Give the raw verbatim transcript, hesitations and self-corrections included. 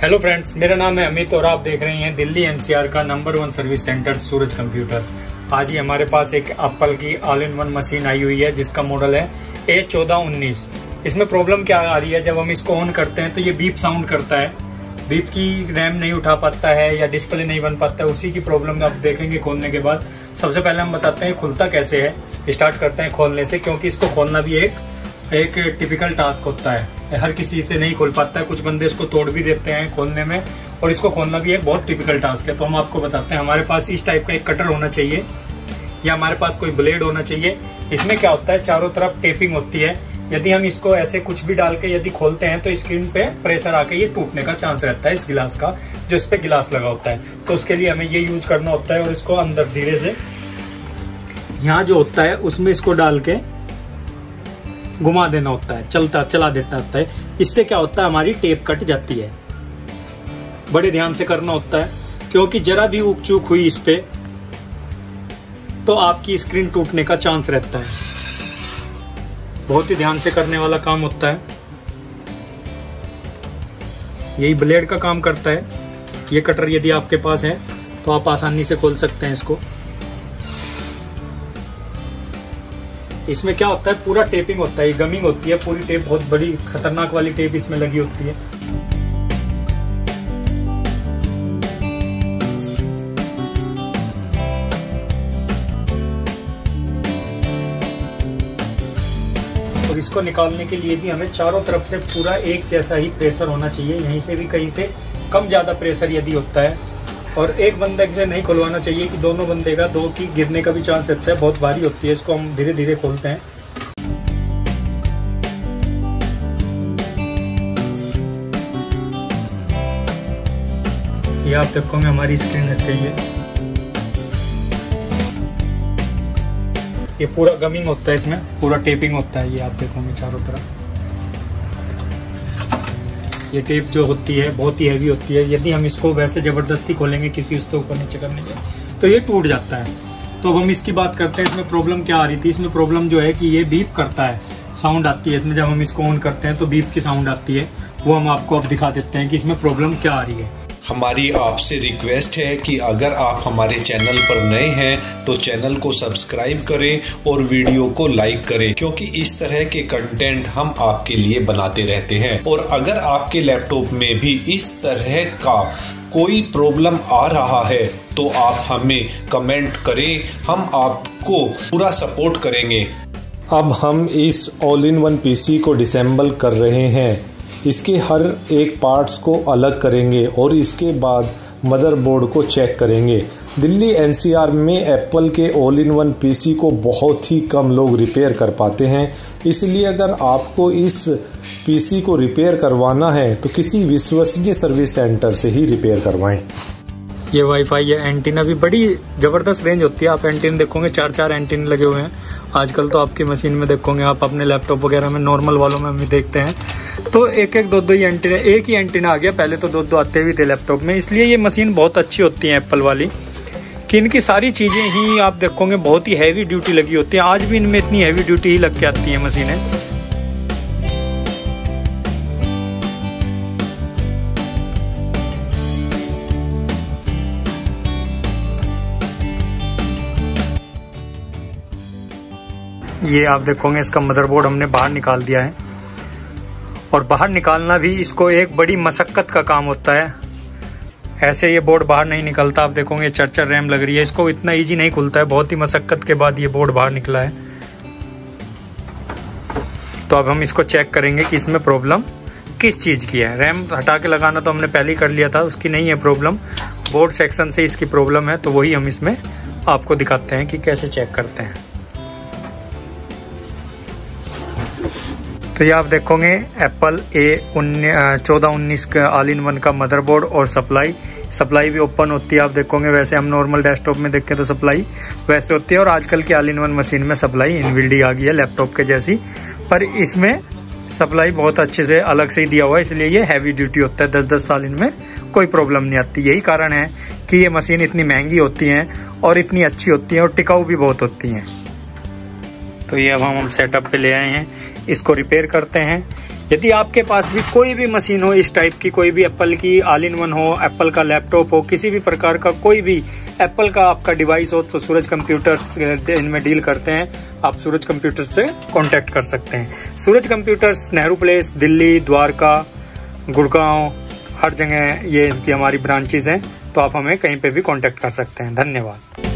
Hello friends, मेरा नाम है अमित और आप देख रहे हैं दिल्ली एनसीआर का number one service centre Suraj computers. आज ही हमारे पास एक एप्पल की ऑल इन वन मशीन आई हुई है जिसका मॉडल है ए चौदह उन्नीस। इसमें प्रॉब्लम क्या आ रही है, जब हम इसको ऑन करते हैं तो ये बीप साउंड करता है, बीप की रैम नहीं उठा पाता है या डिस्प्ले नहीं बन पाता है। उसी की प्रॉब्लम आप देखेंगे खोलने के बाद। सबसे पहले हम बताते हैं खुलता कैसे है। स्टार्ट करते हैं खोलने से, क्योंकि इसको खोलना भी एक एक टिपिकल टास्क होता है, हर किसी से नहीं खोल पाता है। कुछ बंदे इसको तोड़ भी देते हैं खोलने में, और इसको खोलना भी एक बहुत टिपिकल टास्क है। तो हम आपको बताते हैं, हमारे पास इस टाइप का एक कटर होना चाहिए या हमारे पास कोई ब्लेड होना चाहिए। इसमें क्या होता है, चारों तरफ टेपिंग होती है। यदि हम इसको ऐसे कुछ भी डाल के यदि खोलते हैं तो स्क्रीन पे प्रेशर आके ये टूटने का चांस रहता है, इस गिलास का, जो इस पे गिलास लगा होता है। तो उसके लिए हमें ये यूज करना होता है और इसको अंदर धीरे से यहाँ जो होता है उसमें इसको डाल के घुमा देना होता है, चलता चला देता होता है। इससे क्या होता है, हमारी टेप कट जाती है। बड़े ध्यान से करना होता है, क्योंकि जरा भी ऊक चूक हुई इस पे तो आपकी स्क्रीन टूटने का चांस रहता है। बहुत ही ध्यान से करने वाला काम होता है। यही ब्लेड का काम करता है। ये कटर यदि आपके पास है तो आप आसानी से खोल सकते हैं इसको। इसमें क्या होता है, पूरा टेपिंग होता है, गमिंग होती है पूरी टेप, बहुत बड़ी खतरनाक वाली टेप इसमें लगी होती है। और इसको निकालने के लिए भी हमें चारों तरफ से पूरा एक जैसा ही प्रेशर होना चाहिए। यहीं से भी कहीं से कम ज्यादा प्रेशर यदि होता है, और एक बंदे से नहीं खुलवाना चाहिए कि दोनों बंदे का, दो की गिरने का भी चांस रहता है, बहुत भारी होती है। इसको हम धीरे धीरे खोलते हैं। ये आप देखोगे हमारी स्क्रीन रख गई है। ये पूरा गमिंग होता है, इसमें पूरा टेपिंग होता है। ये आप देखोगे चारों तरफ ये टेप जो होती है बहुत ही हैवी होती है। यदि हम इसको वैसे जबरदस्ती खोलेंगे किसी उसके ऊपर नीचे करने के तो ये टूट जाता है। तो अब हम इसकी बात करते हैं, इसमें प्रॉब्लम क्या आ रही थी। इसमें प्रॉब्लम जो है कि ये बीप करता है, साउंड आती है इसमें। जब हम इसको ऑन करते हैं तो बीप की साउंड आती है। वो हम आपको अब दिखा देते हैं कि इसमें प्रॉब्लम क्या आ रही है। हमारी आपसे रिक्वेस्ट है कि अगर आप हमारे चैनल पर नए हैं तो चैनल को सब्सक्राइब करें और वीडियो को लाइक करें, क्योंकि इस तरह के कंटेंट हम आपके लिए बनाते रहते हैं। और अगर आपके लैपटॉप में भी इस तरह का कोई प्रॉब्लम आ रहा है तो आप हमें कमेंट करें, हम आपको पूरा सपोर्ट करेंगे। अब हम इस ऑल इन वन पीसी को डिसेंबल कर रहे हैं। इसके हर एक पार्ट्स को अलग करेंगे और इसके बाद मदरबोर्ड को चेक करेंगे। दिल्ली एनसीआर में एप्पल के ऑल इन वन पीसी को बहुत ही कम लोग रिपेयर कर पाते हैं, इसलिए अगर आपको इस पीसी को रिपेयर करवाना है तो किसी विश्वसनीय सर्विस सेंटर से ही रिपेयर करवाएं। ये वाईफाई है, एंटीना भी बड़ी जबरदस्त रेंज होती है। आप एंटीना देखोगे, चार चार एंटीना लगे हुए हैं। आजकल तो आपकी मशीन में देखोगे, आप अपने लैपटॉप वगैरह में नॉर्मल वालों में भी देखते हैं तो एक एक दो दो ही एंटीना, एक ही एंटीना आ गया। पहले तो दो दो आते भी थे लैपटॉप में। इसलिए ये मशीन बहुत अच्छी होती है एप्पल वाली, कि इनकी सारी चीजें ही आप देखोगे बहुत ही हैवी ड्यूटी लगी होती है। आज भी इनमें इतनी हैवी ड्यूटी ही लग के आती है मशीनें। ये आप देखोगे इसका मदरबोर्ड हमने बाहर निकाल दिया है, और बाहर निकालना भी इसको एक बड़ी मशक्कत का काम होता है। ऐसे ये बोर्ड बाहर नहीं निकलता। आप देखोगे चार चार रैम लग रही है, इसको इतना इजी नहीं खुलता है। बहुत ही मशक्कत के बाद ये बोर्ड बाहर निकला है। तो अब हम इसको चेक करेंगे कि इसमें प्रॉब्लम किस चीज़ की है। रैम हटा के लगाना तो हमने पहले ही कर लिया था, उसकी नहीं है प्रॉब्लम, बोर्ड सेक्शन से इसकी प्रॉब्लम है। तो वही हम इसमें आपको दिखाते हैं कि कैसे चेक करते हैं। तो ये आप देखोगे एप्पल ए चौदह उन्नीस का ऑल इन वन का मदरबोर्ड और सप्लाई सप्लाई भी ओपन होती है। आप देखोगे, वैसे हम नॉर्मल डेस्कटॉप में देखें तो सप्लाई वैसे होती है, और आजकल की ऑल इन वन मशीन में सप्लाई इनबिल्ड आ गई है लैपटॉप के जैसी। पर इसमें सप्लाई बहुत अच्छे से अलग से ही दिया हुआ है, इसलिए ये हैवी ड्यूटी होता है। दस दस साल इनमें कोई प्रॉब्लम नहीं आती। यही कारण है कि ये मशीन इतनी महंगी होती हैं और इतनी अच्छी होती हैं और टिकाऊ भी बहुत होती हैं। तो ये अब हम सेटअप पे ले आए हैं, इसको रिपेयर करते हैं। यदि आपके पास भी कोई भी मशीन हो इस टाइप की, कोई भी एप्पल की ऑल इन वन हो, एप्पल का लैपटॉप हो, किसी भी प्रकार का कोई भी एप्पल का आपका डिवाइस हो, तो सूरज कंप्यूटर्स इनमें डील करते हैं। आप सूरज कंप्यूटर्स से कांटेक्ट कर सकते हैं। सूरज कंप्यूटर्स नेहरू प्लेस, दिल्ली, द्वारका, गुड़गांव, हर जगह ये इनकी हमारी ब्रांचेज हैं, तो आप हमें कहीं पे भी कांटेक्ट कर सकते हैं। धन्यवाद।